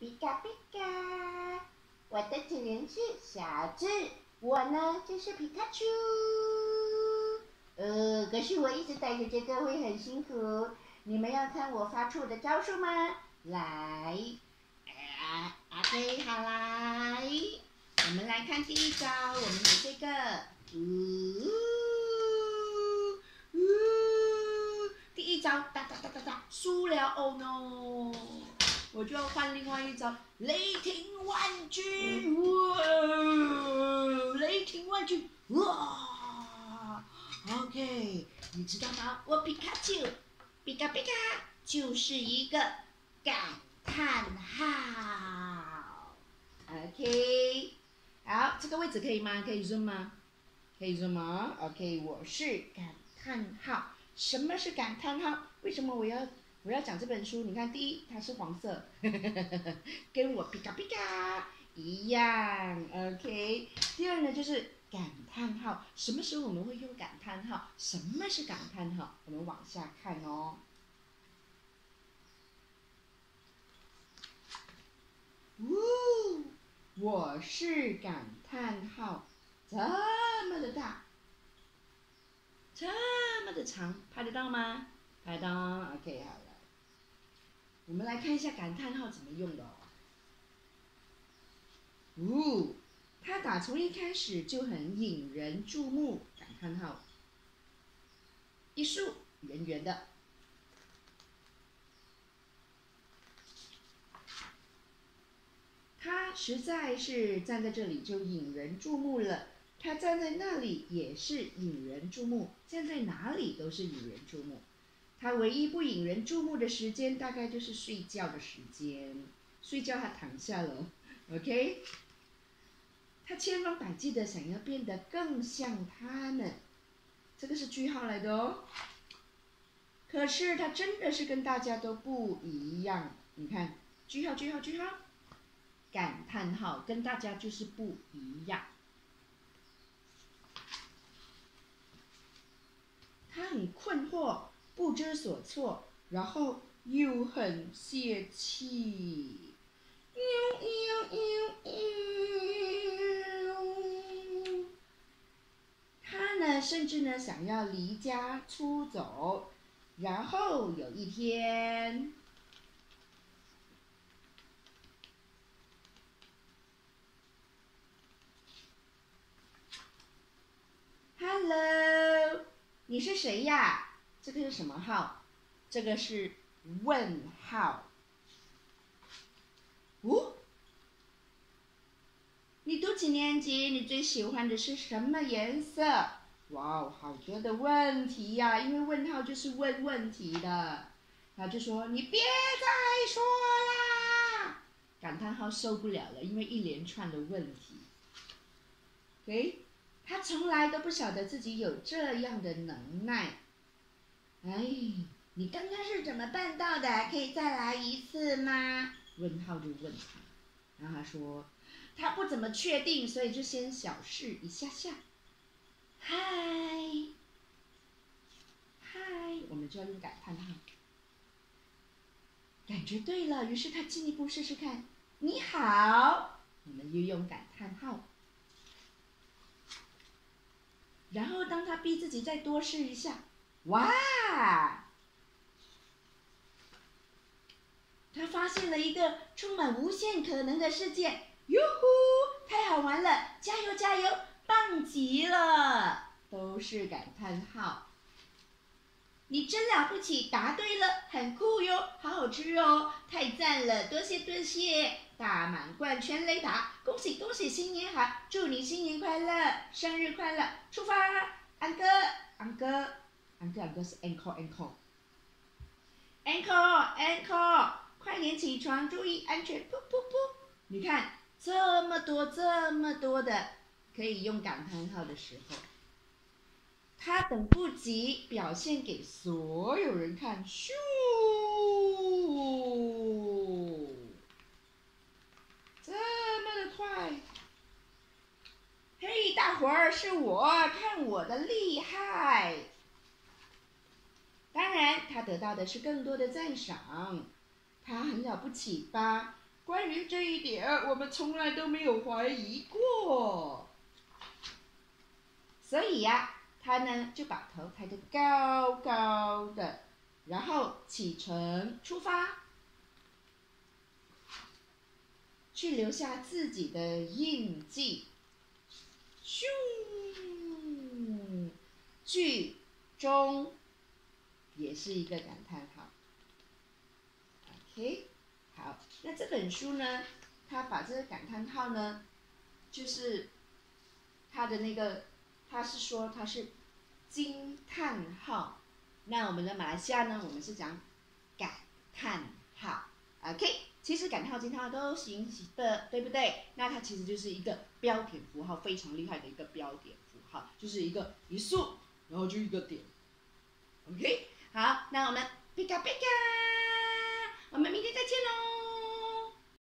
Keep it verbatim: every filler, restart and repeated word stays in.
皮卡皮卡，我的主人是小智，我呢就是皮卡丘。呃，可是我一直带着这个会很辛苦。你们要看我发出我的招数吗？来，啊 ，OK， 好来，我们来看第一招，我们有这个，呜呜，第一招哒哒哒哒哒，输了 ，Oh no！ 我就要换另外一招，雷霆万钧，哇！雷霆万钧，哇 ！OK， 你知道吗？我皮卡丘，皮卡皮卡，就是一个感叹号。OK， 好，这个位置可以吗？可以 zoom 吗？可以 zoom 吗 ？OK， 我是感叹号。什么是感叹号？为什么我要？我要讲这本书，你看，第一它是黄色，跟我皮卡皮卡一样 ，OK。第二呢就是感叹号，什么时候我们会用感叹号？什么是感叹号？我们往下看哦。呜，我是感叹号，这么的大，这么的长，拍得到吗？拍得到 ，OK， 好了。我们来看一下感叹号怎么用的哦。呜，它打从一开始就很引人注目，感叹号。一竖圆圆的，它实在是站在这里就引人注目了。它站在那里也是引人注目，站在哪里都是引人注目。它唯一不引人注目的时间，大概就是睡觉的时间。睡觉它躺下了 ，OK。他千方百计的想要变得更像他们，这个是句号来的哦。可是他真的是跟大家都不一样。你看，句号句号句号，感叹号，跟大家就是不一样。他很困惑，不知所措，然后又很泄气。他呢，甚至呢想要离家出走。然后有一天，Hello， 你是谁呀？这个是什么号？这个是问号。哦，你读几年级？你最喜欢的是什么颜色？哇哦，好多的问题呀！因为问号就是问问题的。他就说：“你别再说啦！”感叹号受不了了，因为一连串的问题。OK。他从来都不晓得自己有这样的能耐。哎，你刚刚是怎么办到的？可以再来一次吗？问号就问他，然后他说他不怎么确定，所以就先小试一下下。嗨，嗨，我们就要用感叹号。感觉对了，于是他进一步试试看。你好，我们又用感叹号。然后当他逼自己再多试一下，哇！他发现了一个充满无限可能的世界，哟呼，太好玩了！加油加油，棒极了！都是感叹号。你真了不起，答对了，很酷哟，好好吃哦，太赞了，多谢多谢！大满贯全雷达，恭喜恭喜，新年好，祝你新年快乐，生日快乐，出发！安哥，安哥，安哥，安哥是 encore encore encore encore， 快点起床，注意安全，噗噗噗！你看这么多这么多的可以用感叹号的时候。他等不及表现给所有人看，咻！这么的快！嘿，大伙儿，是我，看我的厉害！当然，他得到的是更多的赞赏。他很了不起吧？ 关于这一点，我们从来都没有怀疑过。所以呀、啊，他呢就把头抬得高高的，然后启程出发，去留下自己的印记。咻，剧中也是一个感叹号。OK， 好，那这本书呢，它把这个感叹号呢，就是它的那个，它是说它是惊叹号。那我们的马来西亚呢，我们是讲感叹号。OK， 其实感叹号、惊叹号都行的，对不对？那它其实就是一个标点符号，非常厉害的一个标点符号，就是一个一竖，然后就一个点。OK， 好，那我们皮卡皮卡，我们明天再见喽。